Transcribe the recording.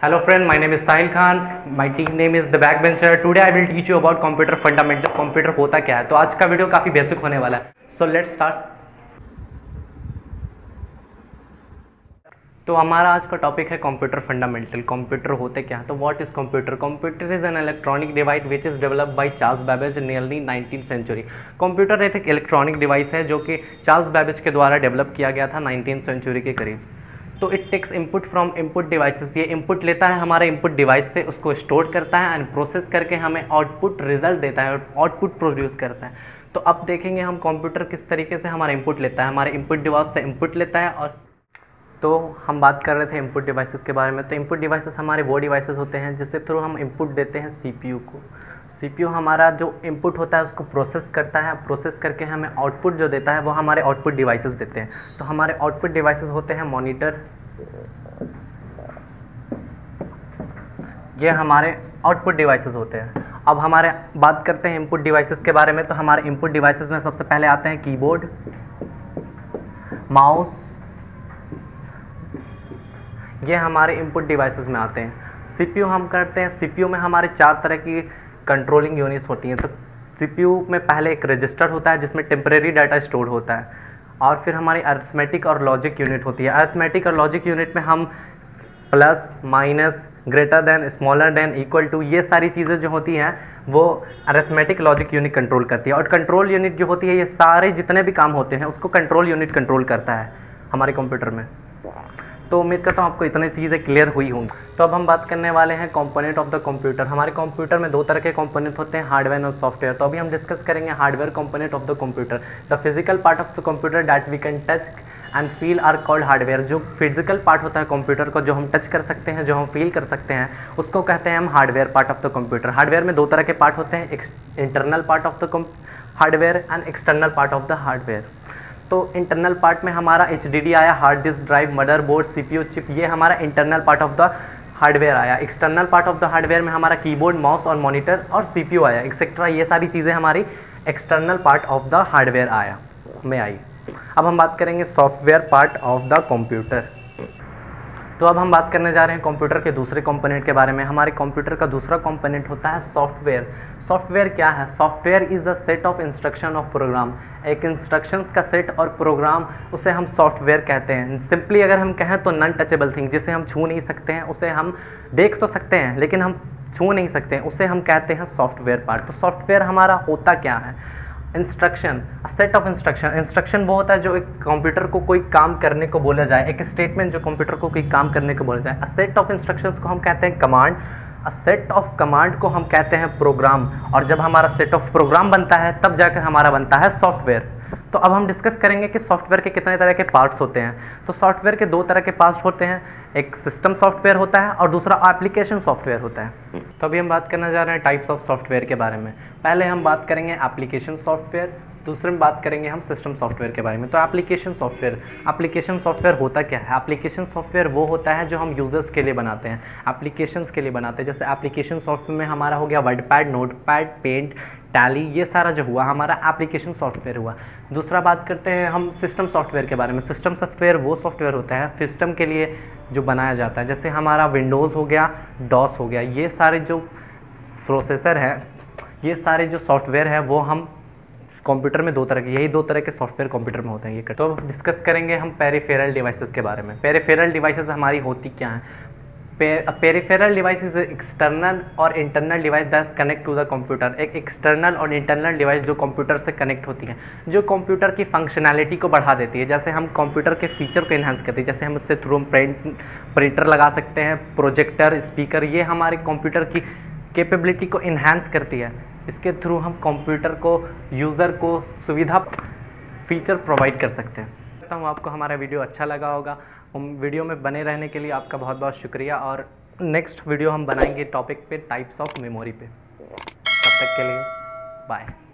Hello friend, my name is Sahil Khan. My team name is The Backbencher. Today I will teach you about computer fundamental. Computer होता क्या है। तो आज का video काफ़ी basic होने वाला है। So let's start. तो हमारा आज का टॉपिक है कंप्यूटर फंडामेंटल। कंप्यूटर होते क्या है। तो what is computer? Computer is an electronic device which is developed by Charles Babbage in nearly 19th century. Computer एक इलेक्ट्रॉनिक डिवाइस है जो कि चार्ल्स बैबेज के द्वारा डेवलप किया गया था 19th सेंचुरी के करीब। तो it takes input from input devices. ये इनपुट लेता है हमारे इनपुट डिवाइस से, उसको स्टोर करता है एंड प्रोसेस करके हमें आउटपुट रिजल्ट देता है, आउटपुट प्रोड्यूस करता है। तो अब देखेंगे हम कंप्यूटर किस तरीके से हमारा इनपुट लेता है। हमारे इनपुट डिवाइस से इनपुट लेता है। और तो हम बात कर रहे थे इनपुट डिवाइसेस के बारे में। तो इनपुट डिवाइसेस हमारे वो डिवाइसेस होते हैं जिसके थ्रू हम इनपुट देते हैं सीपीयू को। सीपीयू हमारा जो इनपुट होता है उसको प्रोसेस करता है, प्रोसेस करके हमें आउटपुट जो देता है वो हमारे आउटपुट डिवाइसेस देते हैं। तो हमारे आउटपुट डिवाइसेस होते हैं मॉनिटर, ये हमारे आउटपुट डिवाइसेस होते हैं। अब हमारे बात करते हैं इनपुट डिवाइसेस के बारे में। तो हमारे इनपुट डिवाइसेस में सबसे पहले आते हैं कीबोर्ड, माउस, ये हमारे इनपुट डिवाइसेस में आते हैं। सीपीयू हम करते हैं, सीपीयू में हमारे 4 तरह की कंट्रोलिंग यूनिट्स होती हैं। तो सीपीयू में पहले एक रजिस्टर होता है जिसमें टेम्परेरी डाटा स्टोर होता है, और फिर हमारी अरिथमेटिक और लॉजिक यूनिट होती है। अरिथमेटिक और लॉजिक यूनिट में हम plus, minus, greater than, smaller than, equal to, ये सारी चीज़ें जो होती हैं वो अरिथमेटिक लॉजिक यूनिट कंट्रोल करती है। और कंट्रोल यूनिट जो होती है, ये सारे जितने भी काम होते हैं उसको कंट्रोल यूनिट कंट्रोल करता है हमारे कंप्यूटर में। तो उम्मीद करता हूँ आपको इतनी चीज़ें क्लियर हुई होंगी। तो अब हम बात करने वाले हैं कंपोनेंट ऑफ द कंप्यूटर। हमारे कंप्यूटर में 2 तरह के कंपोनेंट होते हैं, हार्डवेयर और सॉफ्टवेयर। तो अभी हम डिस्कस करेंगे hardware component of the computer. The physical part of the computer that we can touch and feel are called hardware. जो फिजिकल पार्ट होता है कंप्यूटर को, जो हम टच कर सकते हैं, जो हम फील कर सकते हैं, उसको कहते हैं हम hardware part of the computer. Hardware में 2 तरह के पार्ट होते हैं, internal part of the hardware and external part of the hardware. तो इंटरनल पार्ट में हमारा HDD आया, hard disk drive, motherboard, CPU chip, ये हमारा internal part of the hardware आया। External part of the hardware में हमारा कीबोर्ड, माउस और मॉनिटर और सीपीयू आया, एक्सेट्रा। ये सारी चीज़ें हमारी external part of the hardware में आई। अब हम बात करेंगे software part of the computer. तो अब हम बात करने जा रहे हैं कंप्यूटर के दूसरे कंपोनेंट के बारे में। हमारे कंप्यूटर का दूसरा कंपोनेंट होता है सॉफ्टवेयर। सॉफ्टवेयर क्या है? Software is the set of instruction of program. एक इंस्ट्रक्शंस का सेट और प्रोग्राम, उसे हम सॉफ्टवेयर कहते हैं। सिंपली अगर हम कहें तो नॉन टचेबल थिंग, जिसे हम छू नहीं सकते हैं, उसे हम देख तो सकते हैं लेकिन हम छू नहीं सकते हैं, उसे हम कहते हैं सॉफ्टवेयर पार्ट। तो सॉफ्टवेयर हमारा होता क्या है? Instruction, set of instruction. Instruction वो होता है जो एक कंप्यूटर को कोई काम करने को बोला जाए, एक स्टेटमेंट जो कंप्यूटर को कोई काम करने को बोला जाए। अ सेट ऑफ इंस्ट्रक्शंस को हम कहते हैं command, a set of command को हम कहते हैं प्रोग्राम। और जब हमारा सेट ऑफ प्रोग्राम बनता है तब जाकर हमारा बनता है सॉफ्टवेयर। तो अब हम डिस्कस करेंगे कि सॉफ्टवेयर के कितने तरह के पार्ट्स होते हैं। तो सॉफ्टवेयर के 2 तरह के पार्ट्स होते हैं, एक सिस्टम सॉफ्टवेयर होता है और दूसरा एप्लीकेशन सॉफ्टवेयर होता है। तो अभी हम बात करने जा रहे हैं टाइप्स ऑफ सॉफ्टवेयर के बारे में। पहले हम बात करेंगे एप्लीकेशन सॉफ्टवेयर, दूसरे में बात करेंगे हम सिस्टम सॉफ्टवेयर के बारे में। तो एप्लीकेशन सॉफ्टवेयर होता क्या है? एप्लीकेशन सॉफ्टवेयर वो होता है जो हम यूजर्स के लिए बनाते हैं, एप्लीकेशंस के लिए बनाते हैं। जैसे एप्लीकेशन सॉफ्टवेयर में हमारा हो गया वर्डपैड, नोटपैड, पेंट, टैली, ये सारा जो हुआ हमारा एप्लीकेशन सॉफ्टवेयर हुआ। दूसरा बात करते हैं हम सिस्टम सॉफ्टवेयर के बारे में। सिस्टम सॉफ्टवेयर वो सॉफ्टवेयर होता है सिस्टम के लिए जो बनाया जाता है। जैसे हमारा विंडोज़ हो गया, डॉस हो गया, ये सारे जो प्रोसेसर है, ये सारे जो सॉफ्टवेयर है वो हम कंप्यूटर में 2 तरह के, यही 2 तरह के सॉफ्टवेयर कंप्यूटर में होते हैं। ये तो डिस्कस करेंगे हम पेरिफेरल डिवाइसेस के बारे में। पेरिफेरल डिवाइसेस हमारी होती क्या हैं? पेरिफेरल डिवाइस इज एक्सटर्नल और internal device that connect to the computer. एक एक्सटर्नल और इंटरनल डिवाइस जो कंप्यूटर से कनेक्ट होती है, जो कंप्यूटर की फंक्शनैलिटी को बढ़ा देती है। जैसे हम कंप्यूटर के फीचर को इन्हांस करते हैं, जैसे हम उससे थ्रू प्रिंटर लगा सकते हैं, प्रोजेक्टर, स्पीकर, ये हमारे कंप्यूटर की कैपेबिलिटी को इन्हांस करती है। इसके थ्रू हम कंप्यूटर को, यूज़र को सुविधा, फीचर प्रोवाइड कर सकते हैं। कहता हूँ आपको हमारा वीडियो अच्छा लगा होगा। वीडियो में बने रहने के लिए आपका बहुत बहुत शुक्रिया, और नेक्स्ट वीडियो हम बनाएंगे टॉपिक पे टाइप्स ऑफ मेमोरी पे। तब तक के लिए बाय।